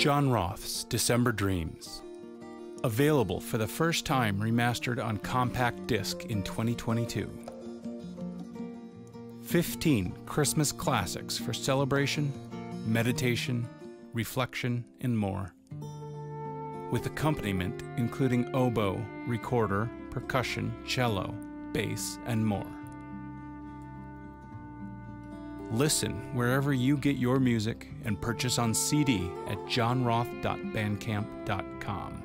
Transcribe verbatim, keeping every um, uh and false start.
John Roth's December Dreams. Available for the first time remastered on compact disc in twenty twenty-two. fifteen Christmas classics for celebration, meditation, reflection, and more. With accompaniment including oboe, recorder, percussion, cello, bass, and more. Listen wherever you get your music and purchase on C D at john roth dot bandcamp dot com.